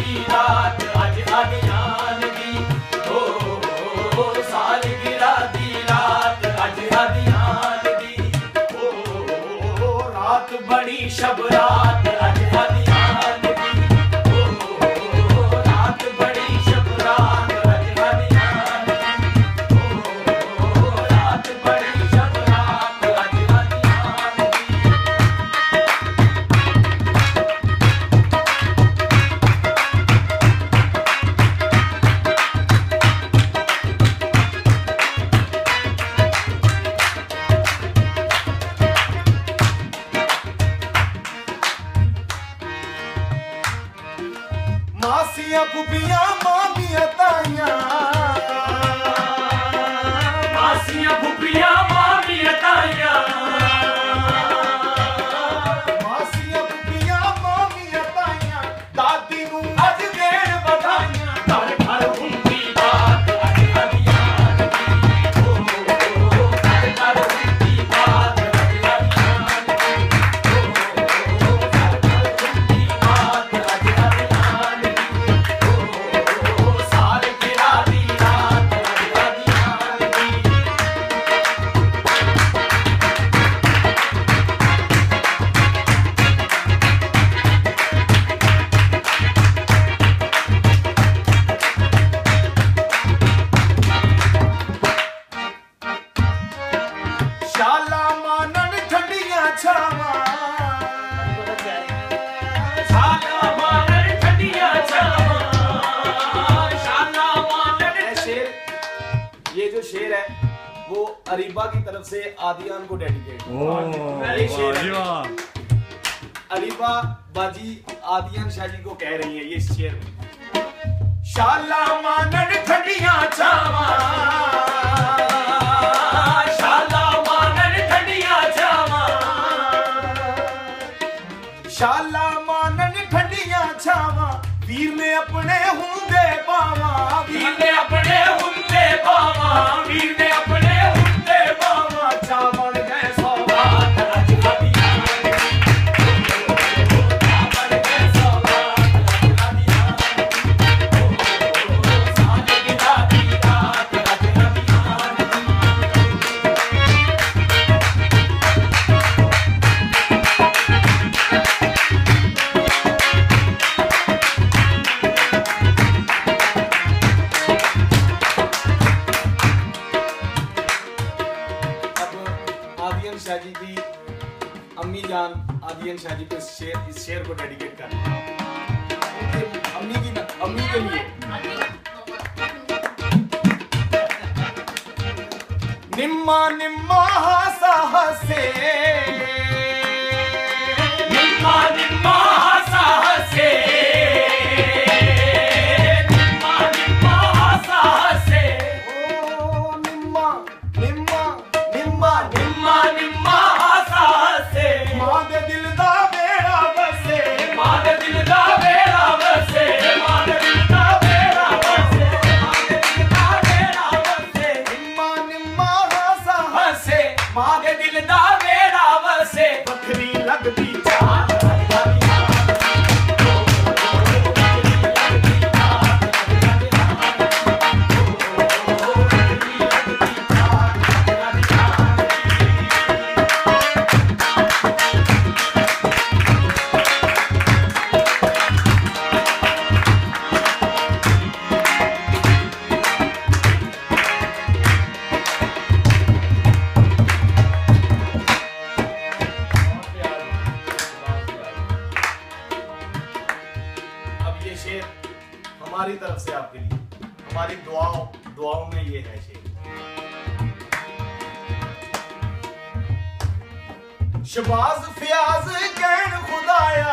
दी रात अज अदियान दी, ओ सालगिरह दी रात अज अदियान दी, ओ रात बड़ी शब रात अज अदियान दी, ओ रात बड़ी शब रात अज अदियान दी, ओ रात बड़ी शब रात अज अदियान दी। मासियां फुफियां मामियां ताइयां, मासियां फुफियां मामियां ताइयां, मासियां फुफियां मामियां ताइयां, दादी नूं अज देण बधाइयां। घर घर हुंदी बात अज अदियान दी, ओ घर घर हुंदी बात अज अदियान दी, ओ घर घर हुंदी बात अज अदियान दी, ओ सालगिरह दी रात अज अदियान दी। शाला मानन ठंडियां छावां, शाला मानन ठंडियां छावां, शाला मानन ये जो शेर है वो अरीबा की तरफ से आदियान को डेडिकेट। अरीबा बाजी आदियान शाजी को कह रही है ये शेर में। शाला मानन ठंडियां छावां, शाला मानन ठंडियां छावां, शाला मानन ठंडियां छावां, वीर ने अपने हुंदे पावां, वीर ने अपने हुंदे पावां, वीर ने अपने हुंदे पावां, चा बन गए सौगात अज अदियान दी, चा बन गए सौगात अज अदियान दी, ओ सालगिरह दी रात अज अदियान दी। अब आदियन शाजी की अम्मी जान आदियन शाजी को इस शेर को डेडिकेट कर अम्मी के लिए। निम्मा निम्मा हासा हसे, निम्मा निम्मा हासा हसे, निम्मा निम्मा हासा हसे, ओ निम्मा निम्मा निम्मा निम्मा निम्मा हासा हसे, मां दे दिल दा बेड़ा बसे, मां दे दिल दा बेड़ा वसे, मां दे दिल दा बेड़ा वसे, मां दे दिल दा बेड़ा वसे, निम्मा निम्मा हासा हसे मां दे दिल दा बेड़ा वसे, बखरी लगदी चाल अज अदियान दी, ओ बखरी लगदी चाल अज अदियान दी, ओ बखरी लगदी चाल अज अदियान दी। अब ये शेर हमारी तरफ से आपके लिए, हमारी दुआओं में ये है शेर। शबाज फयाज कैन खुदाया,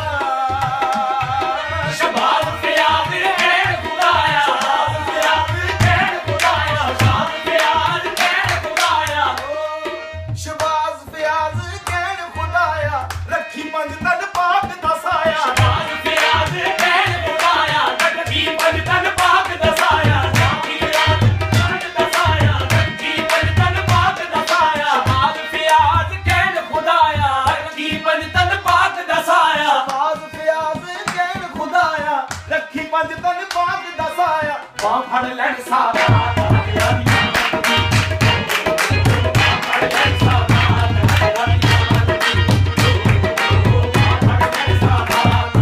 शबाज फयाज कैन खुदाया, शबाज फयाज कैन खुदाया, शबाज फयाज कैन खुदाया, शबाज फयाज कैन खुदाया, रखी पंज तन पाक दसाया, शबाज फयाज कैन खुदाया, रखी पंज तन पाक दसाया, रखी पंज दसाया, रखी पंज तन पाक दसाया, शबाज फयाज कैन खुदाया, रखी पंज तन पाक दसाया, शबाज बांह फड़ लैन सारा रात आदियां दी बांह फड़ लैन सारा रात आदियां दी बांह फड़ लैन सारा रात